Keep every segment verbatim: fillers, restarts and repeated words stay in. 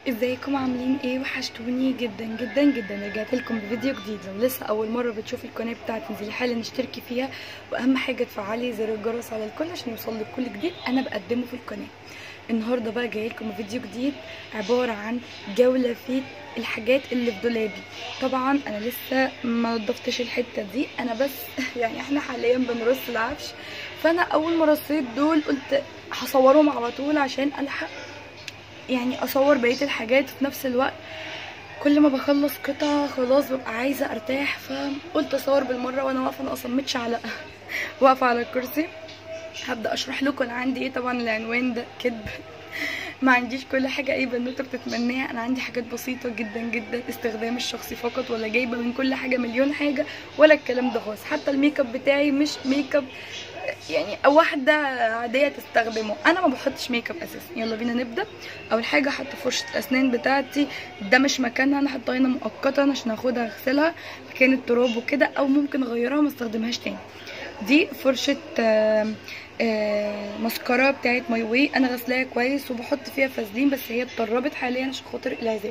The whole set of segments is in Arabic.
ازيكم عاملين ايه؟ وحشتوني جدا جدا جدا. رجعت لكم بفيديو جديد. لو لسه اول مره بتشوفي القناه بتاعتي انزلي حالا اشتركي فيها، واهم حاجه تفعلي زر الجرس على الكل عشان يوصلك كل جديد انا بقدمه في القناه. النهارده بقى جاي لكم فيديو جديد عباره عن جوله في الحاجات اللي في دولابي. طبعا انا لسه ما نضفتش الحته دي، انا بس يعني احنا حاليا بنرص العفش، فانا اول ما رصيت دول قلت هصورهم على طول عشان الحق يعني اصور بقيه الحاجات في نفس الوقت. كل ما بخلص قطعه خلاص ببقى عايزه ارتاح، فقلت اصور بالمره وانا واقفه. انا اصلا متش على واقفه على الكرسي. هبدا اشرح لكم انا عندي ايه. طبعا العنوان ده كدب، ما عنديش كل حاجه اي بنوته بتتمناها. انا عندي حاجات بسيطه جدا جدا استخدام الشخصي فقط، ولا جايبه من كل حاجه مليون حاجه ولا الكلام ده خالص. حتى الميك اب بتاعي مش ميك اب يعني واحده عاديه تستخدمه، انا ما بحطش ميك اب اساسا. يلا بينا نبدا. اول حاجه حاطه فرشه الاسنان بتاعتي، ده مش مكانها، انا حاطاها هنا مؤقتا عشان اخدها اغسلها مكان التراب وكده، او ممكن اغيرها وما استخدمهاش تاني. دي فرشه آآ آآ مسكره بتاعت ماي واي، انا غسلاها كويس وبحط فيها فازلين، بس هي اتطربت حاليا عشان خاطر العذاب.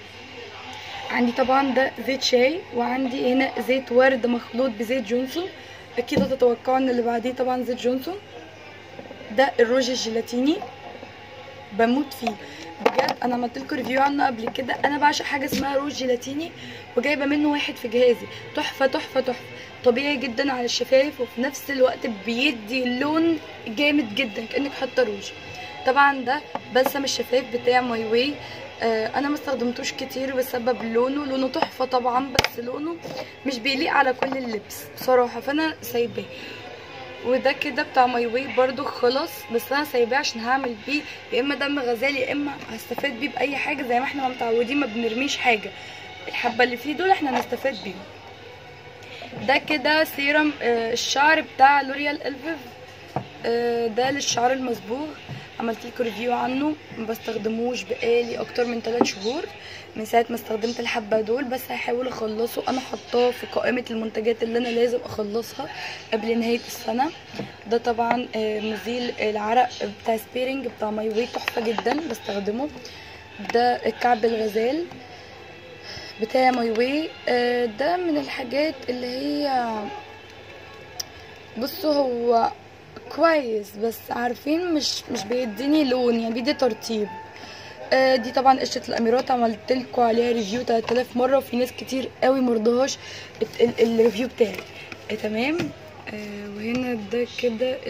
عندي طبعا ده زيت شاي، وعندي هنا زيت ورد مخلوط بزيت جونسون. اكيد هتتوقعوا ان اللي بعديه طبعا زيت جونسون. ده الروج الجيلاتيني، بموت فيه بجد. انا عملت لكم ريفيو عنه قبل كده. انا بعشق حاجه اسمها روج جيلاتيني، وجايبه منه واحد في جهازي. تحفه تحفه تحفه، طبيعي جدا على الشفايف، وفي نفس الوقت بيدي لون جامد جدا كانك حاطه روج. طبعا ده بلسم الشفايف بتاع ماي واي. آه انا ما استخدمتوش كتير بسبب لونه لونه تحفه طبعا، بس لونه مش بيليق على كل اللبس بصراحه، فانا سايباه. وده كده بتاع ماي واي برضو خلاص، بس انا سايباه عشان هعمل بيه يا اما دم غزالي يا اما هستفاد بيه باي حاجه، زي ما احنا متعودين ما بنرميش حاجه. الحبه اللي فيه دول احنا هنستفاد بيهم. ده كده سيرم آه الشعر بتاع لوريال الفيف، آه ده للشعر المصبوغ. عملت لكم ريفيو عنه، ما بستخدموش بقالي اكتر من ثلاث شهور من ساعه ما استخدمت الحبه دول، بس هحاول اخلصه. انا حطاه في قائمه المنتجات اللي انا لازم اخلصها قبل نهايه السنه. ده طبعا مزيل العرق بتاع سبيرنج بتاع ماي واي، تحفه جدا بستخدمه. ده الكعب الغزال بتاع ماي واي، ده من الحاجات اللي هي بصوا هو كويس، بس عارفين مش مش بيديني لون، يعني بيدي ترطيب. آه دي طبعا قشره الاميرات، عملت لكم عليها ريفيو ثلاثة آلاف مره، وفي ناس كتير قوي مرضهاش الريفيو بتاعي. آه تمام. آه وهنا ده كده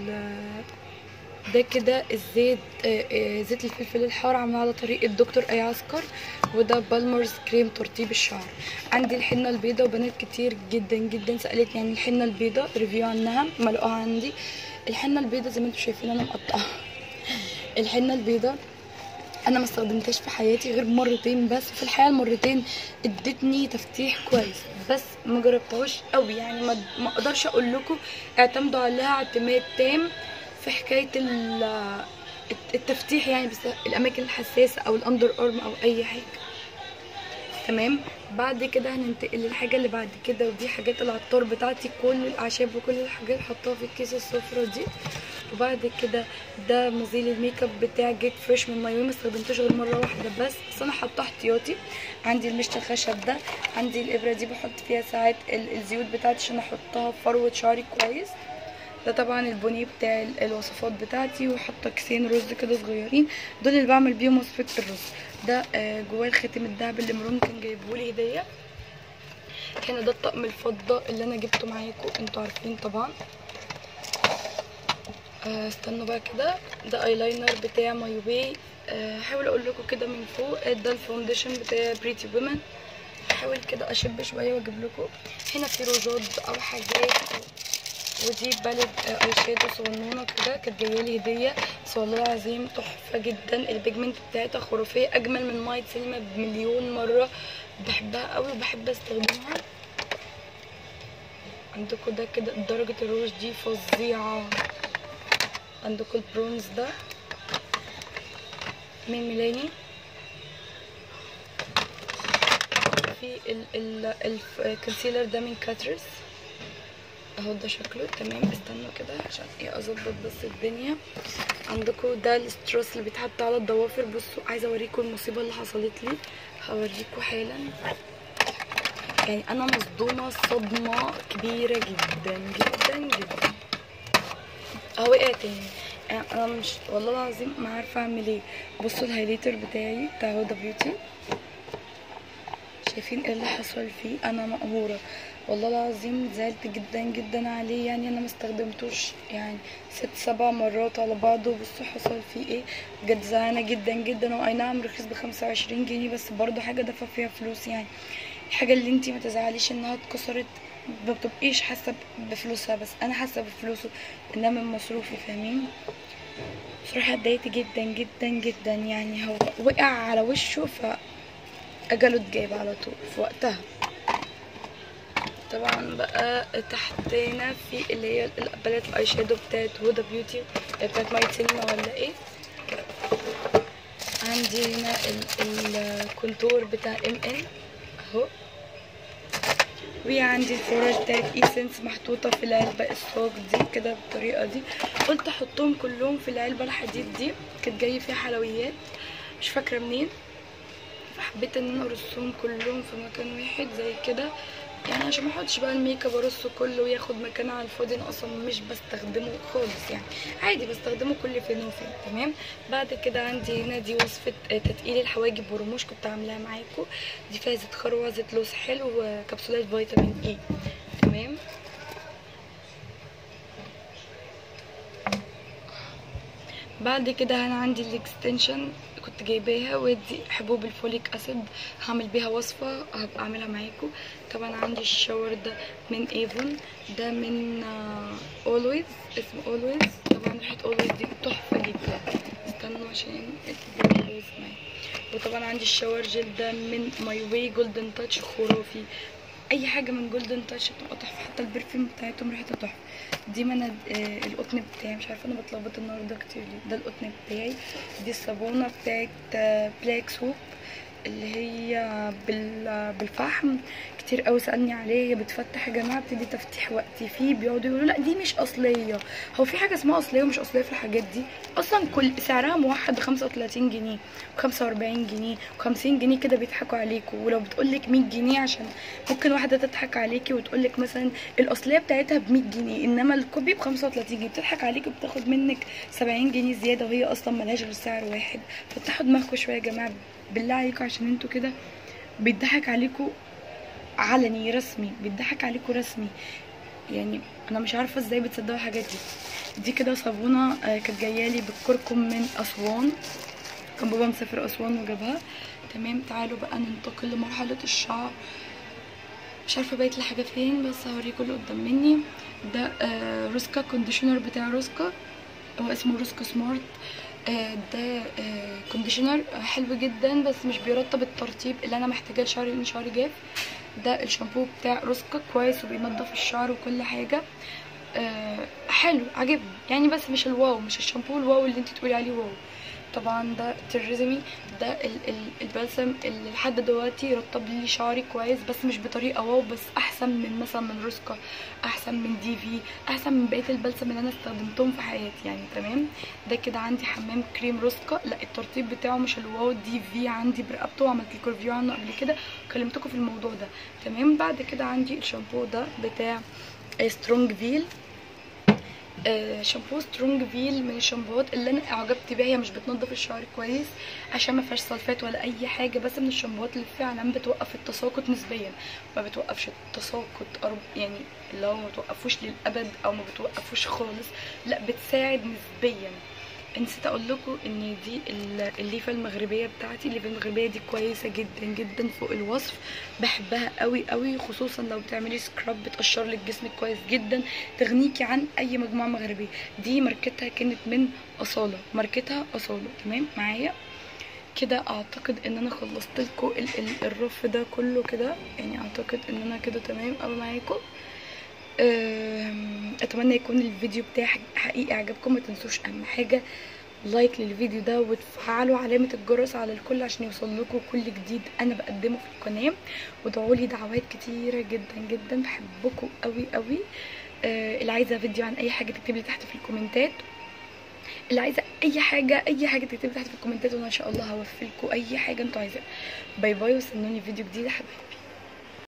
ده كده الزيت، آه آه زيت الفلفل الحار عامله على طريقه دكتور اي عسكر. وده بالمرز كريم ترطيب الشعر. عندي الحنه البيضاء، وبنات كتير جدا جدا سالتني يعني الحنه البيضاء ريفيو عنها، ملقوها عندي. الحنه البيضاء زي ما انتم شايفين انا مقطعه. الحنه البيضاء انا ما استخدمتهاش في حياتي غير مرتين بس، في الحقيقه المرتين ادتني تفتيح كويس، بس ما جربتهاش قوي يعني. ما ما اقدرش اقول لكم اعتمدوا عليها اعتماد تام في حكايه التفتيح يعني، بس الاماكن الحساسه او الاندر ارم او اي حاجه. تمام. بعد كده هننتقل للحاجه اللي بعد كده، ودي حاجات العطار بتاعتي، كل الاعشاب وكل الحاجات حطاها في الكيس الصفرا دي. وبعد كده ده مزيل الميك اب بتاع جيت فريش من ماي واي، ما استخدمتوش غير مره واحده بس بس انا حاطاه احتياطي. عندي المشط الخشب ده، عندي الابره دي بحط فيها ساعات الزيوت بتاعتي عشان احطها في فروه شعري كويس. ده طبعا البونيه بتاع الوصفات بتاعتي، وحاطه كيسين رز كده صغيرين، دول اللي بعمل بيهم وصفه الرز. ده آه جواه الختم الدهب اللي مرون كان جايبهولي هديه. هنا ده الطقم الفضه اللي انا جبته معاكم، انتوا عارفين طبعا. آه استنوا بقى كده، ده ايلاينر بتاع ماي واي. هحاول آه اقول لكم كده من فوق. ده الفاونديشن بتاع بريتي وومن، هحاول كده اشب شويه واجيب لكم. هنا في روجات او حاجات. ودي باليت اي شادو صغنونه كده، كانت جايه لي هديه، بس والله العظيم تحفه جدا. البيجمنت بتاعتها خرافيه، اجمل من مايت سينما بمليون مره. بحبها قوي وبحب استخدمها. عندكم ده كده درجه الروج دي فظيعه. عندكم البرونز ده من ميلاني. في الكونسيلر ده من كاترس. اهو ده شكله تمام. استنوا كده عشان ايه اظبط بس الدنيا عندكم. ده الاستروس اللي بيتحط على الضوافر. بصوا عايزه اوريكم المصيبه اللي حصلت لي، هوريكم حالا. يعني انا مصدومه صدمه كبيره جدا جدا جدا. اهو وقع تاني. انا مش والله العظيم ما عارفه اعمل ايه. بصوا الهايلايتر بتاعي بتاع هدى بيوتي، شايفين ايه اللي حصل فيه؟ انا مقهوره والله العظيم، زعلت جدا جدا عليه. يعني انا مستخدمتوش يعني ست سبع مرات على بعضه. بصوا حصل فيه ايه بجد، زعلانه جدا جدا. واي نعم رخيص بخمسة وعشرين جنيه، بس برضو حاجه دفع فيها فلوس. يعني الحاجه اللي انتي ما تزعليش انها اتكسرت ما بتبقيش حاسه بفلوسها، بس انا حاسه بفلوسه انها من مصروفي، فاهمين؟ بصراحه اتضايقت جدا جدا جدا. يعني هو وقع على وشه فاجله اتجاب على طول في وقتها. طبعا بقى تحتنا في اللي هي الباليت الاي شادو بتاعت هدى بيوتي بتاعت ماي سينما ولا ايه. عندي هنا الكونتور بتاع ام ان اهو. وعندي الفورة بتاعت ايسنس محطوطة في العلبة الصاج دي كده بالطريقة دي. قلت احطهم كلهم في العلبة الحديد دي، كانت جاي فيها حلويات مش فاكرة منين، فحبيت ان انا ارصهم كلهم في مكان واحد زي كده. يعني عشان ما احطش بقى الميك اب ارصه كله وياخد مكان على الفاضي. انا اصلا مش بستخدمه خالص، يعني عادي بستخدمه كل فين وفين. تمام. بعد كده عندي هنا دي وصفه تتقيل الحواجب ورموش كنت عاملاها معاكم. دي فيها زيت خروع، زيت لوز حلو، وكبسولات فيتامين اي. تمام. بعد كده انا عندي الاكستنشن كنت جايباها، ودي حبوب الفوليك اسيد هعمل بيها وصفه هبقى اعملها معاكم. طبعا عندي الشاور ده من ايفون، ده من اولويز، اسمه اولويز. طبعا ريحه اولويز دي تحفه جدا. استنوا عشان الفيديو معايا. وطبعا عندي الشاور جيل ده من ماي واي جولدن تاتش، خرافي. اي حاجه من جولدن تاتش بتبقى تحفه، حتى البرفيوم بتاعتهم ريحتها تحفه. دي من آه القطن بتاعي، مش عارفه انا بتلخبط النهارده كتير ليه. ده القطن بتاعي. دي الصابونه بتاعت آه بلاك سوب اللي هي بالفحم. كتير قوي سالني عليه. هي بتفتح يا جماعه، بتدي تفتيح وقتي فيه. بيقعدوا يقولوا لا دي مش اصليه. هو في حاجه اسمها اصليه ومش اصليه في الحاجات دي؟ اصلا كل سعرها موحد بخمسة وتلاتين جنيه وخمسة واربعين جنيه وخمسين جنيه كده. بيضحكوا عليكوا. ولو بتقولك مية جنيه، عشان ممكن واحده تضحك عليكي وتقولك مثلا الاصليه بتاعتها ب مية جنيه انما الكوبي ب خمسة وتلاتين جنيه، بتضحك عليكي وبتاخد منك سبعين جنيه زياده، وهي اصلا ملهاش غير سعر واحد. فتحوا دماغكم شويه يا جماعه بالله عليكم، عشان انتوا كده بيضحك عليكم علني رسمي، بيضحك عليكم رسمي. يعني انا مش عارفه ازاي بتصدقوا الحاجات دي. دي كده صابونه آه كانت جايالي بالكركم من اسوان، كان بابا مسافر اسوان وجابها. تمام. تعالوا بقى ننتقل لمرحله الشعر. مش عارفه بقيت الحاجه فين، بس هوريكم اللي قدام مني. ده آه روسكا كونديشنر بتاع روسكا، هو اسمه روسكا سمارت. آه ده آه كونديشنر حلو جدا، بس مش بيرطب الترطيب اللي انا محتاجاه لشعري لان شعري جاف. ده الشامبو بتاع روسكا كويس وبينضف الشعر وكل حاجه. آه حلو عجبني يعني، بس مش الواو، مش الشامبو الواو اللي انت تقولي عليه واو. طبعا ده تريزمي، ده ال ال البلسم اللي لحد دلوقتي رطب لي شعري كويس، بس مش بطريقه واو، بس احسن من مثلا من روسكا، احسن من دي في، احسن من بقيه البلسم اللي انا استخدمتهم في حياتي يعني. تمام. ده كده عندي حمام كريم روسكا، لا الترطيب بتاعه مش الواو. دي في عندي برقبته وعملت لكم ريفيو عنه قبل كده، كلمتكم في الموضوع ده. تمام. بعد كده عندي الشامبو ده بتاع سترونج فيل. آه شامبو سترونج فيل من الشامبوات اللي انا اعجبت بيها. هي مش بتنضف الشعر كويس عشان ما فيهاش سلفات ولا اي حاجه، بس من الشامبوات اللي فعلا بتوقف التساقط نسبيا. ما بتوقفش التساقط يعني اللي هو ما بتوقفوش للابد او ما بتوقفوش خالص، لا بتساعد نسبيا. نسيت اقول لكم ان دي الليفه المغربيه بتاعتي. الليفه المغربيه دي كويسه جدا جدا فوق الوصف، بحبها قوي قوي، خصوصا لو بتعملي سكراب بتقشر لك جسمك كويس جدا، تغنيكي عن اي مجموعه مغربيه. دي ماركتها كانت من اصاله، ماركتها اصاله. تمام معايا كده. اعتقد ان انا خلصت لكم الرف ده كله كده، يعني اعتقد ان انا كده تمام قوي معاكم. اتمنى يكون الفيديو بتاعي حقيقي عجبكم. ما تنسوش اهم حاجه لايك للفيديو ده، وتفعلوا علامه الجرس على الكل عشان يوصل لكم كل جديد انا بقدمه في القناه. وادعوا لي دعوات كتيره جدا جدا، بحبكم قوي قوي. آه اللي عايزه فيديو عن اي حاجه تكتب لي تحت في الكومنتات، اللي عايزه اي حاجه اي حاجه تكتب لي تحت في الكومنتات، وانا ان شاء الله هوفي لكم اي حاجه انتوا عايزينها. باي باي، واستنوني في فيديو جديد يا حبايبي.